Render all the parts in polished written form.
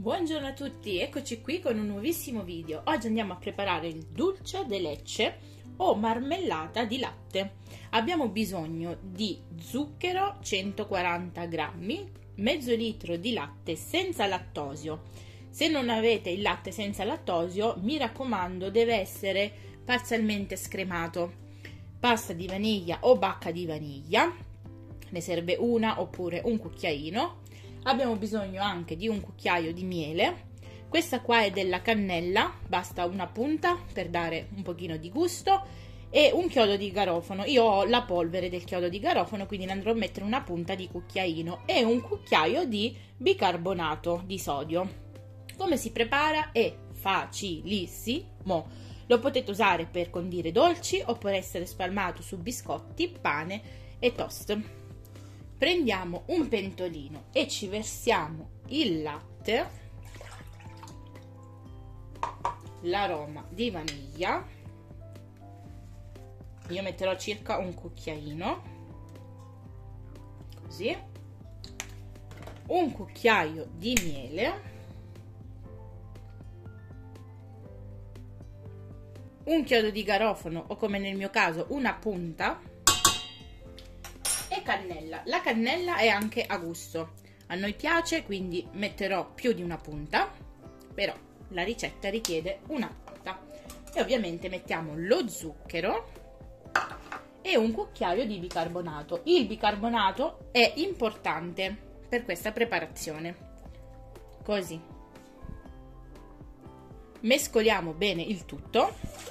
Buongiorno a tutti, eccoci qui con un nuovissimo video. Oggi andiamo a preparare il dulce de leche o marmellata di latte. Abbiamo bisogno di zucchero 140 grammi, mezzo litro di latte senza lattosio. Se non avete il latte senza lattosio, mi raccomando, deve essere parzialmente scremato. Pasta di vaniglia o bacca di vaniglia, ne serve una oppure un cucchiaino. Abbiamo bisogno anche di un cucchiaio di miele. Questa qua è della cannella, basta una punta per dare un pochino di gusto, e un chiodo di garofano. Io ho la polvere del chiodo di garofano, quindi ne andrò a mettere una punta di cucchiaino, e un cucchiaio di bicarbonato di sodio. Come si prepara? È facilissimo. Lo potete usare per condire dolci o per essere spalmato su biscotti, pane e toast. Prendiamo un pentolino e ci versiamo il latte, l'aroma di vaniglia. Io metterò circa un cucchiaino, così, un cucchiaio di miele, un chiodo di garofano o, come nel mio caso, una punta, e cannella. La cannella è anche a gusto, a noi piace, quindi metterò più di una punta, però la ricetta richiede una punta. E ovviamente mettiamo lo zucchero e un cucchiaio di bicarbonato. Il bicarbonato è importante per questa preparazione. Così mescoliamo bene il tutto.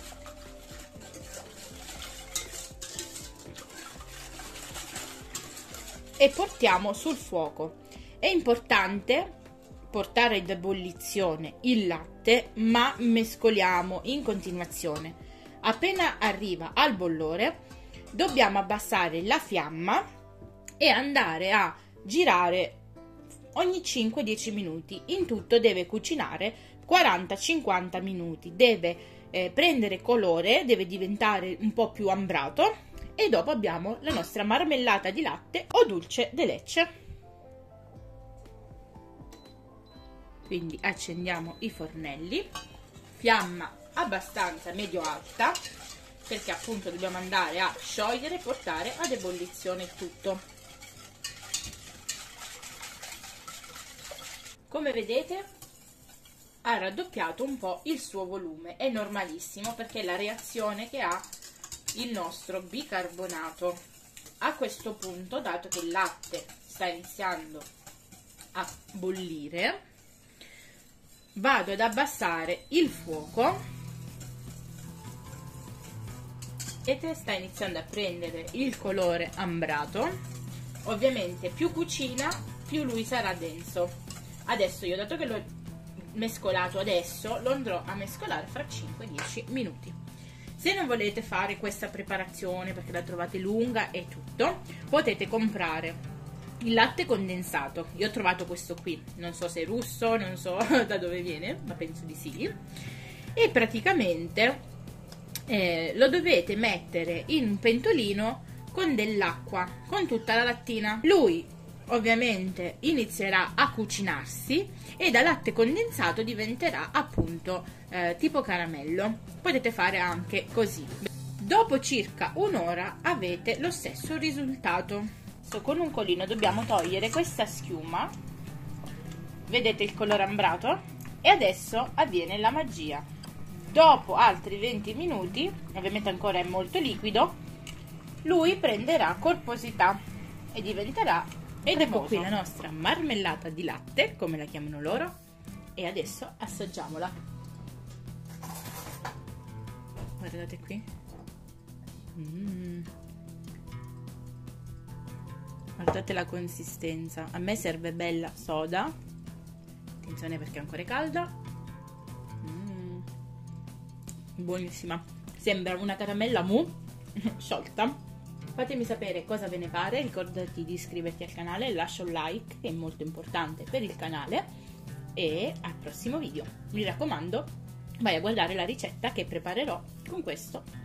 E portiamo sul fuoco. È importante portare ad ebollizione il latte, ma mescoliamo in continuazione. Appena arriva al bollore, dobbiamo abbassare la fiamma e andare a girare ogni 5-10 minuti. In tutto deve cucinare 40-50 minuti. Deve prendere colore, deve diventare un po' più ambrato. E dopo abbiamo la nostra marmellata di latte o dulce de leche. Quindi accendiamo i fornelli, fiamma abbastanza medio-alta, perché appunto dobbiamo andare a sciogliere e portare ad ebollizione il tutto. Come vedete ha raddoppiato un po' il suo volume, è normalissimo perché è la reazione che ha il nostro bicarbonato. A questo punto, dato che il latte sta iniziando a bollire, vado ad abbassare il fuoco e sta iniziando a prendere il colore ambrato. Ovviamente più cucina, più lui sarà denso. Adesso io, dato che l'ho mescolato adesso, lo andrò a mescolare fra 5-10 minuti. Se non volete fare questa preparazione perché la trovate lunga e tutto, potete comprare il latte condensato. Io ho trovato questo qui, non so se è russo, non so da dove viene, ma penso di sì. E praticamente lo dovete mettere in un pentolino con dell'acqua, con tutta la lattina. Lui ovviamente inizierà a cucinarsi e da latte condensato diventerà appunto tipo caramello. Potete fare anche così. Dopo circa un'ora avete lo stesso risultato. Con un colino dobbiamo togliere questa schiuma, vedete il colore ambrato? E adesso avviene la magia. Dopo altri 20 minuti, ovviamente ancora è molto liquido, lui prenderà corposità e diventerà cremoso. Ecco qui la nostra marmellata di latte, come la chiamano loro, e adesso assaggiamola. Guardate qui. Guardate la consistenza. A me serve bella soda. Attenzione perché è ancora calda. Buonissima. Sembra una caramella mou sciolta. Fatemi sapere cosa ve ne pare. Ricordati di iscriverti al canale, lascia un like che è molto importante per il canale, e al prossimo video. Mi raccomando, vai a guardare la ricetta che preparerò con questo